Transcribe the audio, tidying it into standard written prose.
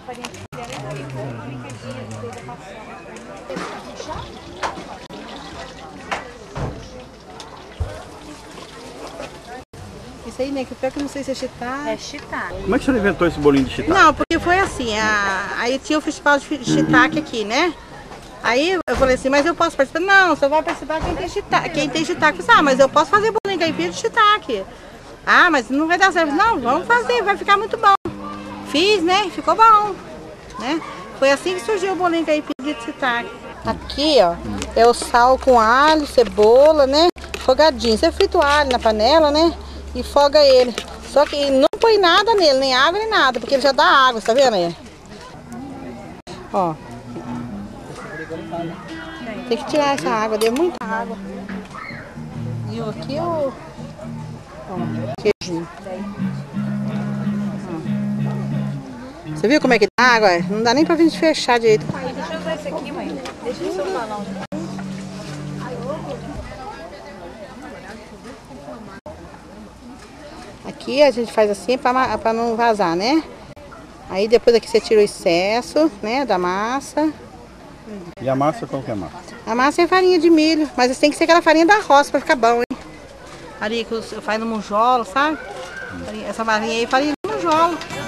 Isso aí, né? Que pior que eu não sei se é shiitake. É shiitake. Como é que você inventou esse bolinho de shiitake? Não, porque foi assim, aí tinha o festival de shiitake aqui, né? Aí eu falei assim, mas eu posso participar? Não, só vai participar quem tem shiitake. Quem tem shiitake, mas eu posso fazer bolinho caipira de shiitake. Ah, mas não vai dar certo. Não, vamos fazer, vai ficar muito bom. Fiz, né? Ficou bom, né? Foi assim que surgiu o bolinho caipira de shiitake. Aqui, ó, é o sal com alho, cebola, né? Fogadinho. Você frita o alho na panela, né? E foga ele. Só que não põe nada nele, nem água, nem nada, porque ele já dá água, tá vendo aí? Ó. Tem que tirar essa água, deu muita água. E aqui o queijinho. Ó. Você viu como é que dá água? Não dá nem pra gente fechar direito. Deixa eu usar esse aqui, mãe. Deixa eu soltar não. Aqui a gente faz assim pra não vazar, né? Aí depois aqui você tira o excesso, né, da massa. E a massa, qual que é a massa? A massa é farinha de milho, mas tem que ser aquela farinha da roça pra ficar bom, hein? Ali que faz no monjolo, sabe? Essa farinha aí, farinha de monjolo.